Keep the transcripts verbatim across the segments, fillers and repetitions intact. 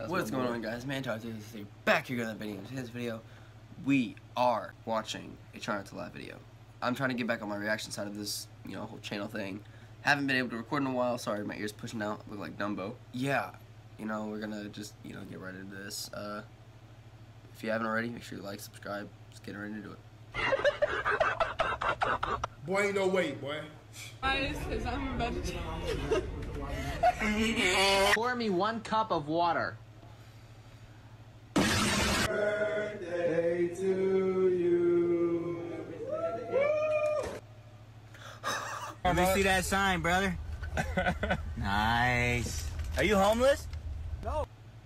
What's going on, guys? Mantalk today, back here with another video. In today's video, we are watching a Try Not to Laugh video. I'm trying to get back on my reaction side of this, you know, whole channel thing. Haven't been able to record in a while. Sorry, my ears pushing out. Look like Dumbo. Yeah, you know, we're gonna just, you know, get right into this. Uh, if you haven't already, make sure you like, subscribe. Let's get right into it. Boy, ain't no way, boy. Guys, because I'm a vegetarian. Pour me one cup of water. Birthday to you. Let me see that sign, brother. Nice. Are you homeless? No.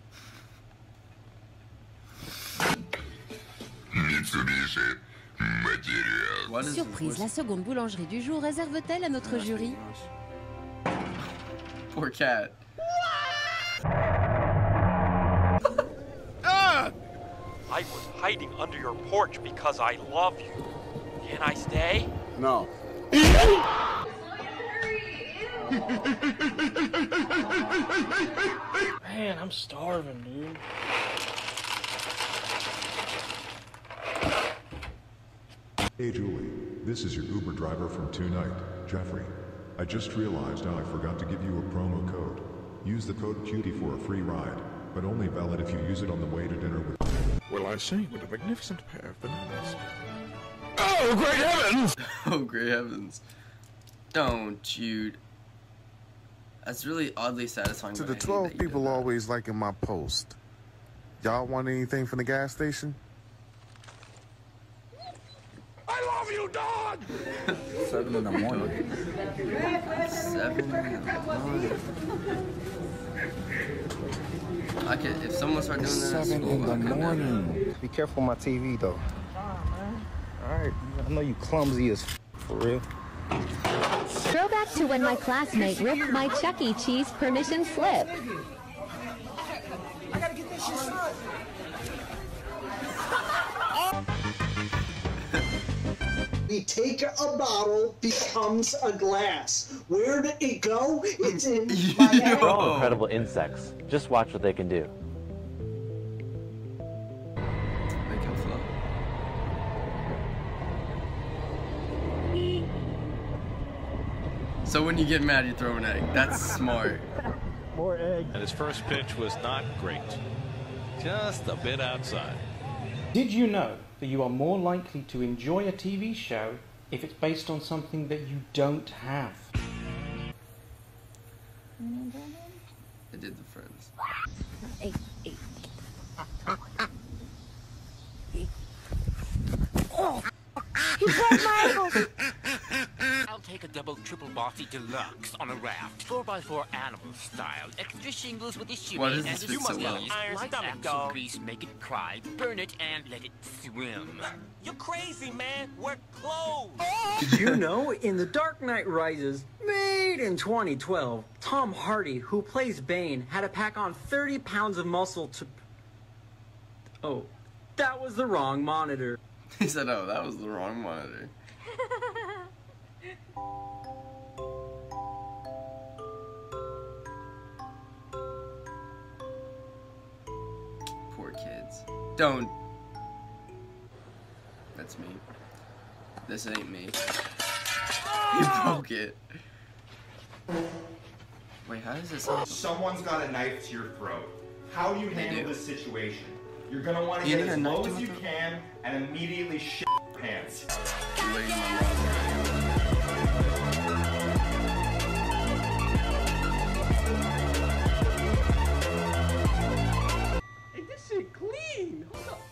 Mitsubishi Materials. What is Surprise, la seconde boulangerie du jour réserve-t-elle à notre jury? Poor cat. Ah! I was hiding under your porch because I love you. Can I stay? No. Man, I'm starving, dude. Hey Julie, this is your Uber driver from tonight, Jeffrey. I just realized I forgot to give you a promo code. Use the code CUTIE for a free ride, but only valid if you use it on the way to dinner with... Well, I see, what a magnificent pair of bananas. Oh, great heavens! Oh, great heavens. Don't you... That's really oddly satisfying. To the twelve people always liking my post. Y'all want anything from the gas station? I love you, dog! Seven in the morning. Seven in the morning. I could, if someone started doing that at Seven school, in the I couldn't morning. Be careful with my T V, though. Alright, I know you clumsy as f for real. Throwback to when my classmate ripped my Chuck E. Cheese permission slip. I gotta get this shit straight. We take a bottle, becomes a glass. Where did it go? It's in my head. They're all incredible insects. Just watch what they can do. They can float. So when you get mad, you throw an egg. That's smart. More egg. And his first pitch was not great. Just a bit outside. Did you know that you are more likely to enjoy a T V show if it's based on something that you don't have? They did the Friends. Hey, hey. Oh, he broke my ankle. I'll take a double triple bossy deluxe on a raft, four by four animal style, extra shingles with a shimmy. What is and this a fit so well? iron stomach dog. Grease, make it cry, burn it, and let it swim. You're crazy, man. We're closed. Did you know in The Dark Knight Rises, made in twenty twelve, Tom Hardy, who plays Bane, had to pack on thirty pounds of muscle to... Oh, that was the wrong monitor. He said, oh, that was the wrong monitor. Poor kids. Don't. That's me. This ain't me. He broke it. Wait, how does this sound? Someone's got a knife to your throat. How do you handle do. this situation? You're gonna want to You get need a as knife low to as my you throat? can and immediately shit your pants. Lady in my mouth. Hey, this shit clean. Hold up.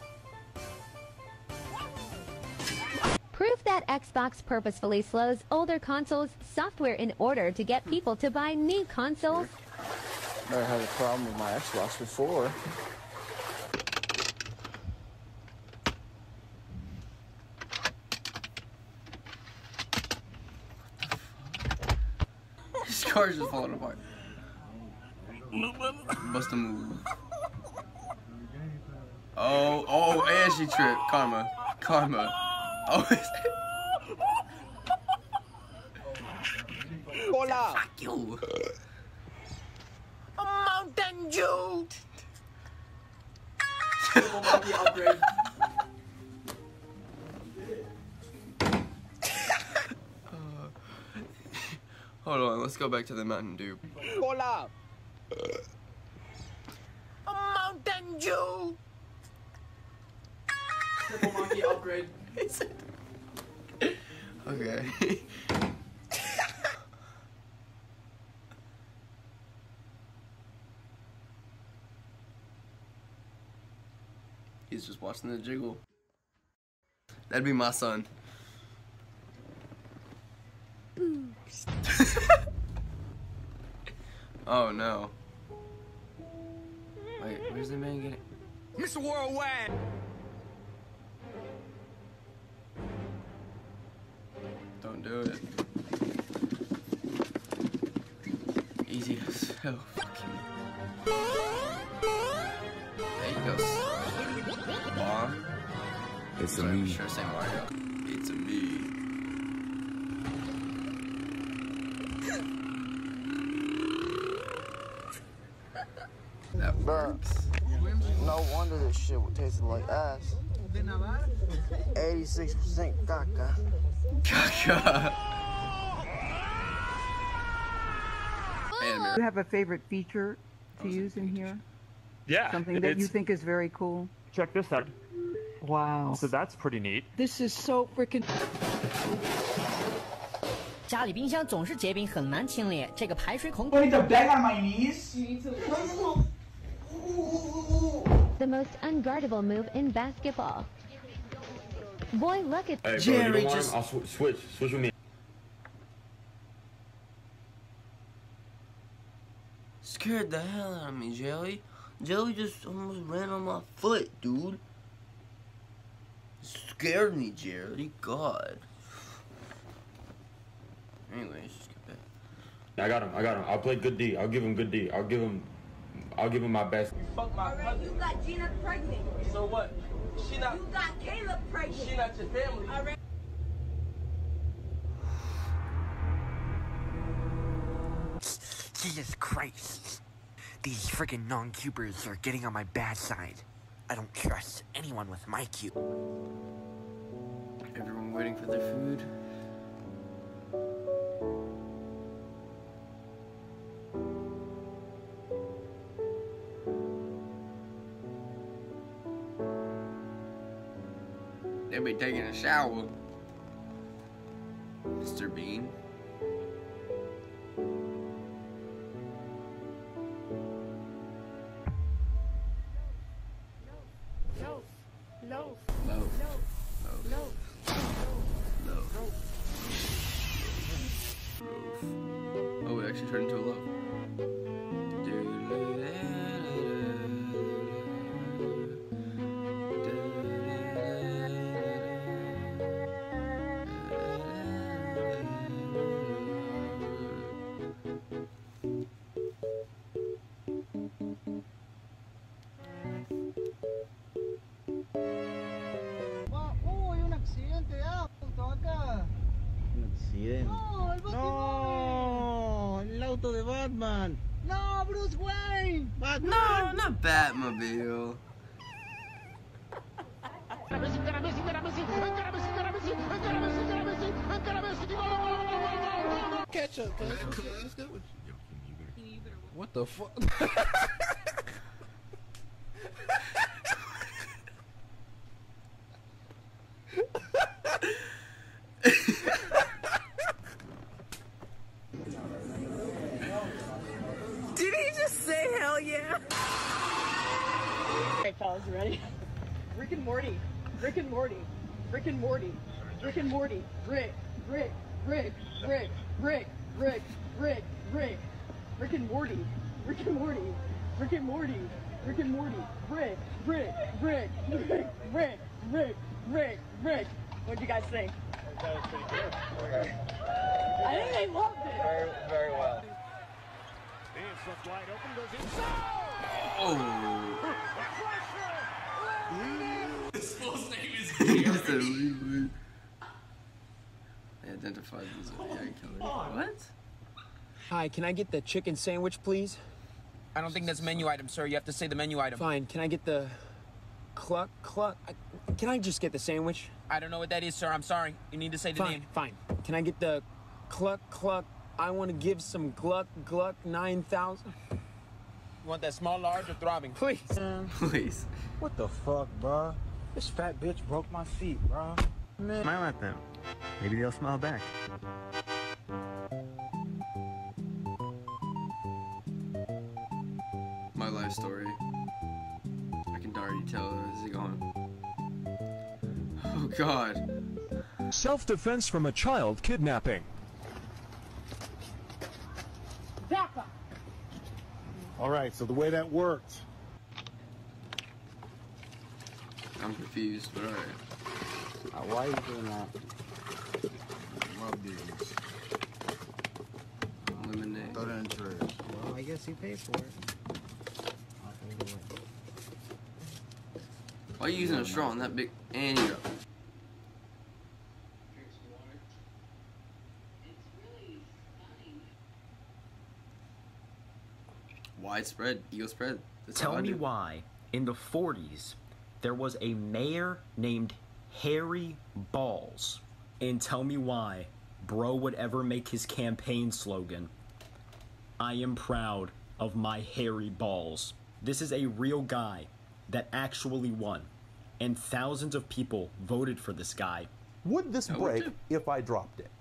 Proof that Xbox purposefully slows older consoles' software in order to get people to buy new consoles. Never had a problem with my Xbox before. His car's just falling apart. Must have moved. Oh, oh, and she tripped. Karma. Karma. Oh, is Hola. Fuck you. A Mountain Dew. Triple monkey upgrade. Hold on, let's go back to the Mountain Dew. Hola. A Mountain Dew! Triple monkey upgrade. Okay. He's just watching the jiggle. That'd be my son. Oh no. Wait, where's the man getting? Mister Worldwide! Don't do it. Easy as hell. There you go. Bomb. It's a Sorry, I'm me. sure say Mario. It's a me. That works. No wonder this shit would taste like ass. eighty-six percent caca. Caca. Do you have a favorite feature to use in here? Yeah. Something that you think is very cool? Check this out. Wow. So that's pretty neat. This is so freaking. 家里冰箱总是结冰，很难清理。这个排水孔。 I need to bang on my knees. The most unguardable move in basketball. Boy, look at Hey, bro, Jerry you don't just. want him? I'll sw switch. Switch with me. Scared the hell out of me, Jelly. Jelly just almost ran on my foot, dude. Scared me, Jelly. God. Anyways, just get back. I got him. I got him. I'll play good D. I'll give him good D. I'll give him. I'll give him my best. Fuck my cousin. You got Gina pregnant. So what? She not. You got Caleb pregnant. She not your family. Alright. Jesus Christ. These friggin' non-cubers are getting on my bad side. I don't trust anyone with my cube. Everyone waiting for their food. They'll be taking a shower. Mister Bean. No. No. No. No. No. Oh, it actually turned into a loaf. Uy, un accidente de auto acá. Un accidente. No, el Batman. No, el auto de Batman. No, Bruce Wayne. Batman. No, not Batmobile. Catch up, what the fuck? Did he just say hell yeah? Alright, fellas, you ready? Rick and Morty. Rick and Morty. Rick and Morty. Rick and Morty. Rick. Rick. Rick. Rick. Rick. Rick. Rick. Rick. Rick and Morty. Rick and Morty. Rick and Morty. Rick and Morty. Rick. Rick. Rick. Rick. Rick. Rick. Rick. Rick. What'd you guys think? That was pretty good. I think they loved it. Very, very well. Dance left wide open, goes inside. Oh. This fool's name is Just a really- They identified as a Zodiac killer. What? Hi, can I get the chicken sandwich, please? I don't think that's a menu item, sir. You have to say the menu item. Fine. Can I get the cluck, cluck. I, can I just get the sandwich? I don't know what that is, sir. I'm sorry. You need to say the Fine, name. fine. Can I get the cluck, cluck? I want to give some gluck, gluck, nine thousand. You want that small, large, or throbbing? Please. Please. What the fuck, bro? This fat bitch broke my feet, bro. Man. Smile at them. Maybe they'll smile back. My life story. I can already tell where this is going. Oh God. Self-defense from a child kidnapping. Back up. All right, so the way that worked. I'm confused, but alright. Uh, why are you doing that? Love these. Lemonade. Throw that in the trash. Well, I guess you paid for it. Why are you using a straw on that big? And you go. Widespread, ego spread. That's how Tell I me do. why, in the forties, there was a mayor named Harry Balls. And tell me why Bro would ever make his campaign slogan, I am proud of my hairy balls. This is a real guy that actually won. And thousands of people voted for this guy. Would this I would break too. if I dropped it?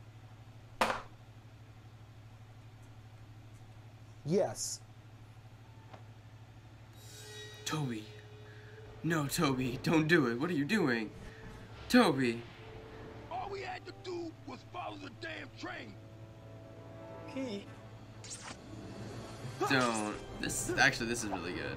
Yes. Toby. No, Toby, don't do it. What are you doing? Toby. All we had to do was follow the damn train. He. Don't. This actually, this is really good.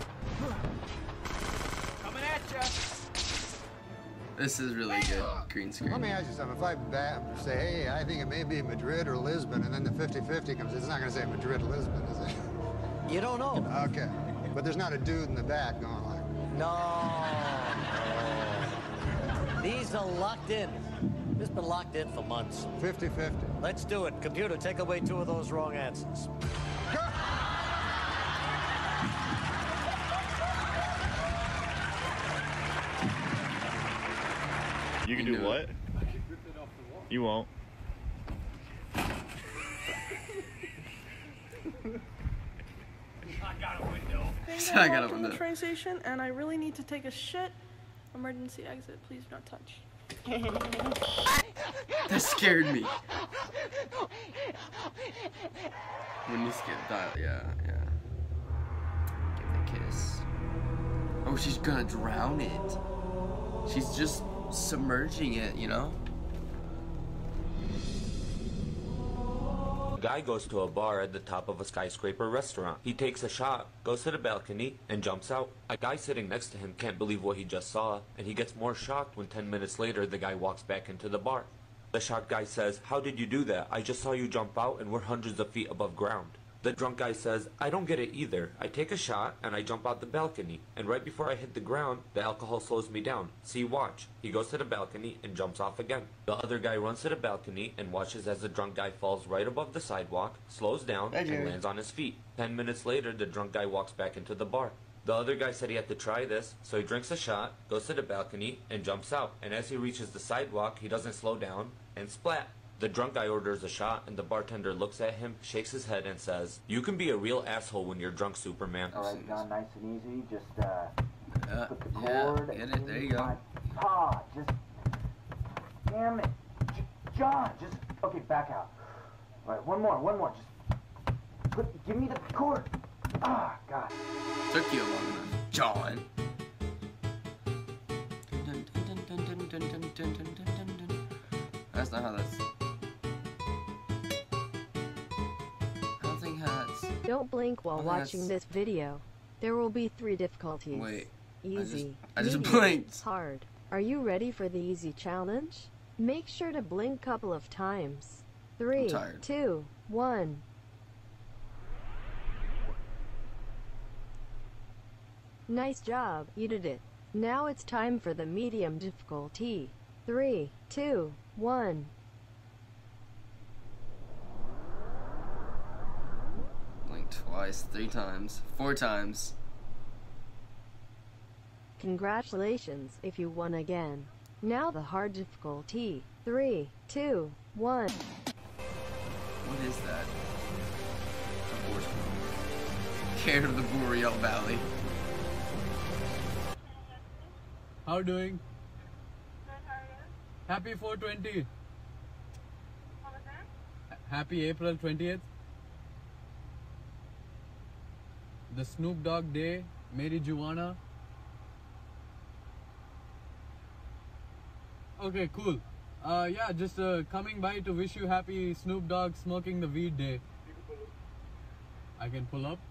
Coming at ya. This is really good. Green screen. Let me ask you something. If I bat, say, hey, I think it may be Madrid or Lisbon, and then the fifty fifty comes, it's not going to say Madrid, Lisbon, is it? You don't know. Okay. But there's not a dude in the back going like, No. These are locked in. This has been locked in for months. fifty fifty. Let's do it. Computer, take away two of those wrong answers. You can do what? You won't. I got a window. I got a I'm from window. the train station, and I really need to take a shit. Emergency exit. Please do not touch. That scared me. When you skip that, yeah, yeah. Give it a kiss. Oh, she's gonna drown it. She's just submerging it, you know? A guy goes to a bar at the top of a skyscraper restaurant. He takes a shot, goes to the balcony, and jumps out. A guy sitting next to him can't believe what he just saw, and he gets more shocked when ten minutes later the guy walks back into the bar. The shocked guy says, "How did you do that? I just saw you jump out and we're hundreds of feet above ground." The drunk guy says, "I don't get it either. I take a shot and I jump out the balcony, and right before I hit the ground, the alcohol slows me down. See, watch." He goes to the balcony and jumps off again. The other guy runs to the balcony and watches as the drunk guy falls right above the sidewalk, slows down, Hey, and Jerry. lands on his feet. Ten minutes later, the drunk guy walks back into the bar. The other guy said he had to try this, so he drinks a shot, goes to the balcony, and jumps out. And as he reaches the sidewalk, he doesn't slow down, and splat. The drunk guy orders a shot, and the bartender looks at him, shakes his head, and says, "You can be a real asshole when you're drunk, Superman." All right, John, nice and easy. Just uh, Yeah, put the yeah, cord get it, there you go. Ah, just damn it, J John. Just okay, back out. All right, one more, one more. Just put, give me the cord. Ah, God. Took you long enough, John. That's not how that's. Housing hats. Don't blink while Oh, watching that's- this video. There will be three difficulties. Wait. Easy. I just medium, blinked. Hard. Are you ready for the easy challenge? Make sure to blink couple of times. Three, tired. two, one. Nice job, you did it. Now it's time for the medium difficulty. Three, two, one. Blink twice, three times, four times. Congratulations if you won again. Now the hard difficulty. Three, two, one. What is that? A horse. Care of the Boreal Valley. How doing? Happy four twenty. Happy April twentieth. The Snoop Dogg Day. Mary Juana. Okay, cool. Uh, yeah, just uh, coming by to wish you happy Snoop Dogg smoking the weed day. I can pull up?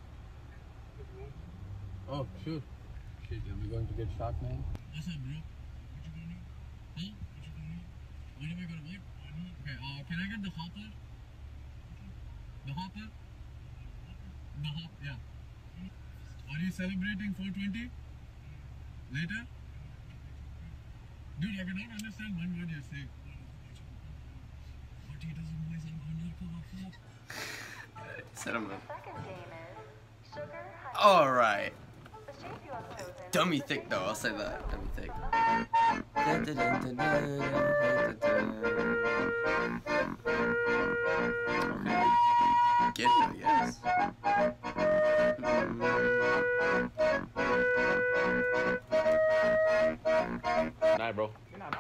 Oh, sure. Shit, am I going to get shot, man? What's up, bro? What you gonna do? Huh? What you gonna do? What am I gonna do? Okay, uh, can I get the hopper? The hopper? The hop, yeah. Are you celebrating four twenty? Later? Dude, I cannot understand one word you're saying. What he doesn't know is I'm undercover. Set him up. Alright. Dummy thick though, I'll say that. Dummy thick. Okay. Get him, I guess. Good night, bro. Good night.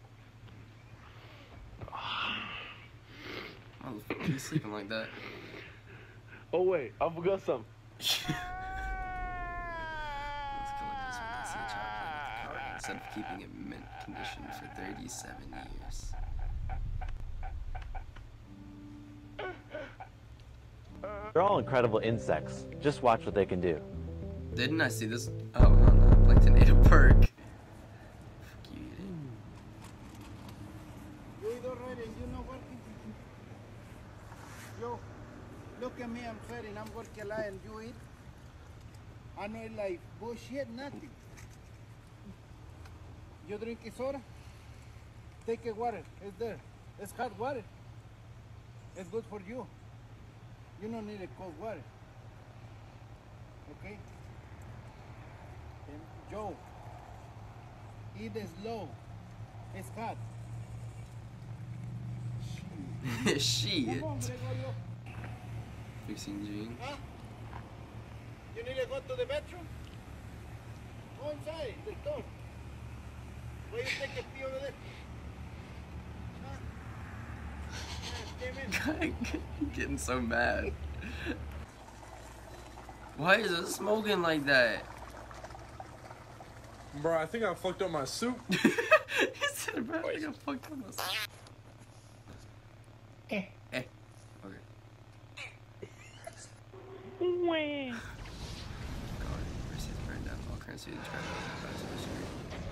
Why the fuck are you sleeping like that? Oh wait, I forgot something. Let's collect this one and see a child playing with the card instead of keeping it in mint condition for thirty-seven years. They're all incredible insects. Just watch what they can do. Didn't I see this? Oh, on the Plankton ate a perk. Fuck you, you didn't. You eat already, and you know what? Yo, look at me, I'm fat and I'm working a lot and you eat. I know it like bullshit, nothing. You drink a soda? Take a water, it's there. It's hot water. It's good for you. You don't need a cold water. Okay? And Joe, eat it slow. It's hot. Shit. Come on, Gregorio. Fixing Gene. Huh? You need to go to the bathroom? Go inside, the door. Why you take a pee over there? Getting so mad. Why is it smoking like that? Bro, I think I fucked up my soup. He said, bro, I think I fucked up my soup. Eh. Eh. Okay. Wait. God, versus burned down all currency to try to advance the screen.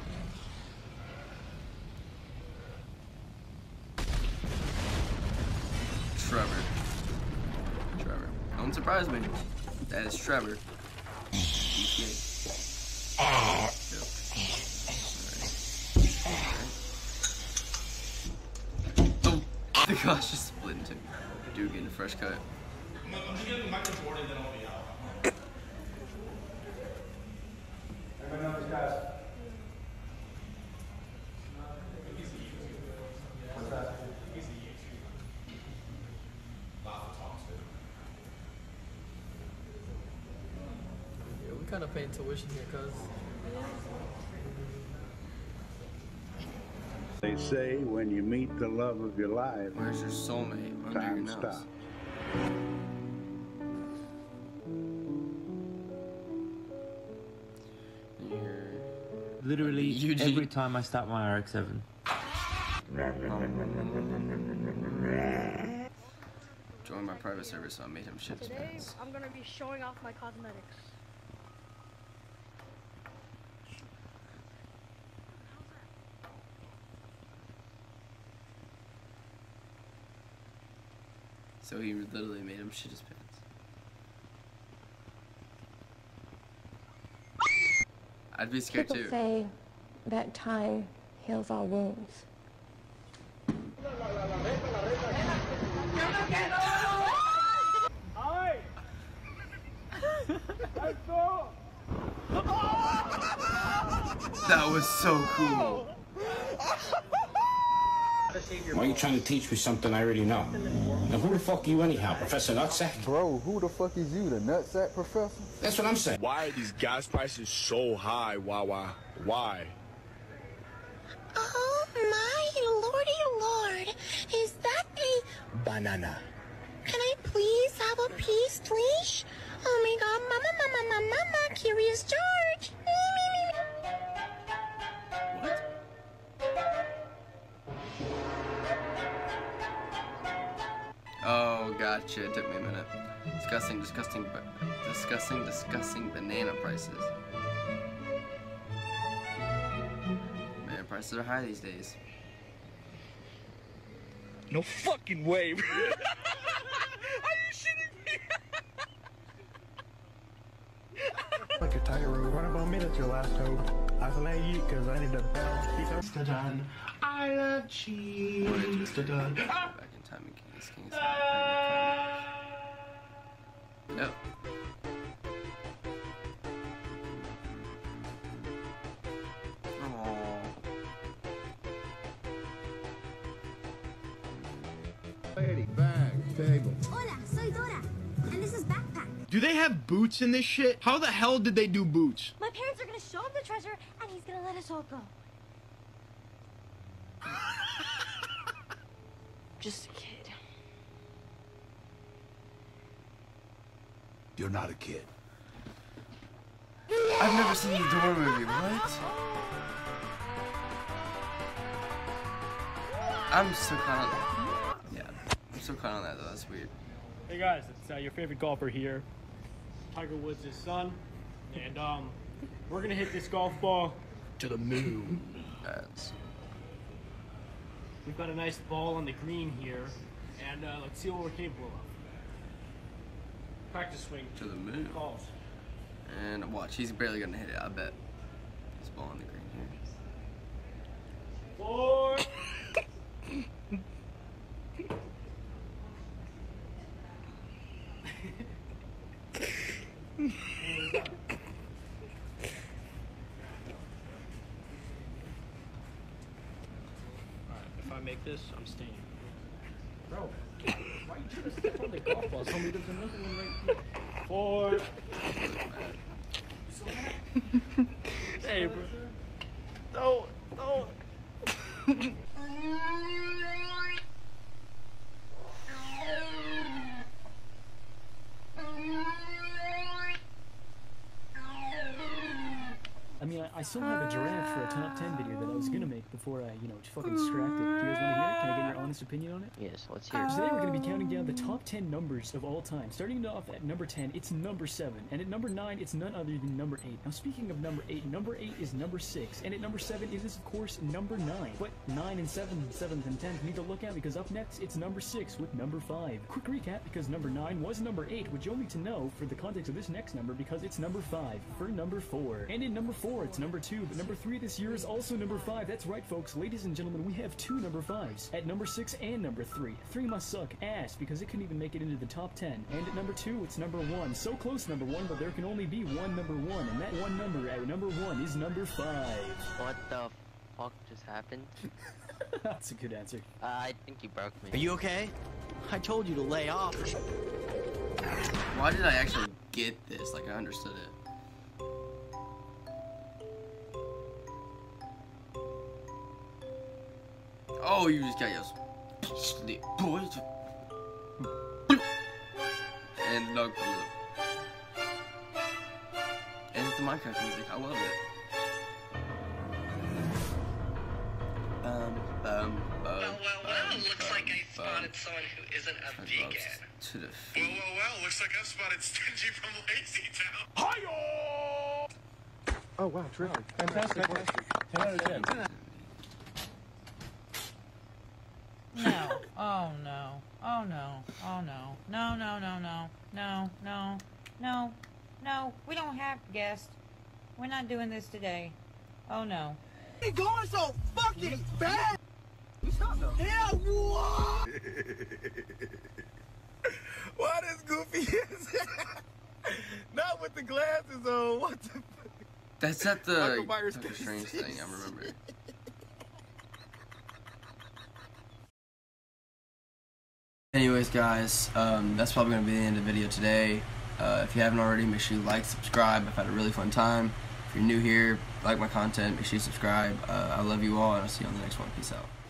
Trevor. Trevor. Don't surprise me. That is Trevor. D K. Oh, the gosh just split into dude getting a fresh cut. I'm just getting Michael Jordan, then I'll be out. Everybody know this guy's. What's that? He's a YouTuber. Lots of talks to. Yeah, we kind of paying tuition here, cuz. They say when you meet the love of your life, where's your soulmate? Under time your nose. stops. Literally Eugene. every time I start my R X seven. Join my private server, so I made him shit his Today, pants. I'm gonna be showing off my cosmetics. So he literally made him shit his pants. I'd be scared People too. say that time heals all wounds. Ay! Let's go! That was so cool. Why are you trying to teach me something I already know? Now who the fuck are you anyhow, Professor Nutsack? Bro, who the fuck is you, the nutsack professor? That's what I'm saying. Why are these gas prices so high, Wawa? Why? Oh my lordy lord, is that a Banana. Can I please have a piece, please? Oh my god, mama, mama, mama, mama, Curious George. Oh, gotcha. It took me a minute. Discussing, disgusting, discussing, discussing banana prices. Banana prices are high these days. No fucking way. Are you shitting me? Like a tiger road. Run about me, that's your last hope. I play you because I need to balance. Done. I love cheese. Done. Back in time in King's King's. No. Bag, table. Hola, soy Dora, and this is Backpack. Do they have boots in this shit? How the hell did they do boots? My parents are gonna show him the treasure, and he's gonna let us all go. Just a kid. You're not a kid. I've never seen the Dora movie. What? I'm so kind of yeah. I'm so kind on that though. That's weird. Hey guys, it's uh, your favorite golfer here, Tiger Woods' son, and um, we're gonna hit this golf ball to the moon. That's... We've got a nice ball on the green here, and uh, let's see what we're capable of. Practice swing to the moon. Calls. And watch, he's barely gonna hit it. I bet. This ball on the green here. Four. If I make this, I'm staying. Bro, why are you trying to step on the golf ball? Somebody does another one right here. Four. Hey, bro. No, no. I mean, I, I still have a giraffe for a top ten video that I was gonna make before I, you know, fucking distracted. Do you guys want to hear it? Can I get your honest opinion on it? Yes, let's hear it. Today we're gonna be counting down the top ten numbers of all time. Starting off at number ten, it's number seven, and at number nine, it's none other than number eight. Now, speaking of number eight, number eight is number six, and at number seven, it is of course number nine. But nine and seven, seventh and tenth need to look at because up next, it's number six with number five. Quick recap because number nine was number eight, which you'll need to know for the context of this next number because it's number five for number four. And in number four, it's number two. But number three this year is also number five. That's right, folks. Ladies and gentlemen, we have two number fives. At number six and number three. Three must suck ass because it couldn't even make it into the top ten. And at number two, it's number one. So close number one, but there can only be one number one. And that one number at number one is number five. What the fuck just happened? That's a good answer. Uh, I think you broke me. Are you okay? I told you to lay off. Why did I actually get this? Like, I understood it. Oh, you just got your boys. And the dog pulled up. And it's the Minecraft music. I love it. Um, um, um. Well, well, well. Looks like I spotted someone who isn't a vegan. To the well, well, well. Looks like I've spotted Stingy from Lazy Town. Hi-yo! Oh, wow, terrific. Fantastic work. ten out of ten. No. Oh no. Oh no. Oh no. No, no, no, no. No, no. No. No. We don't have guests. We're not doing this today. Oh no. He going so fucking fast! Yeah, what? Why does Goofy is Not with the glasses on. What the fuck? That's at the Michael Myers Doctor Casey. Strange thing, I remember. Anyways, guys, um, that's probably going to be the end of the video today. Uh, if you haven't already, make sure you like, subscribe. I've had a really fun time. If you're new here, like my content, make sure you subscribe. Uh, I love you all, and I'll see you on the next one. Peace out.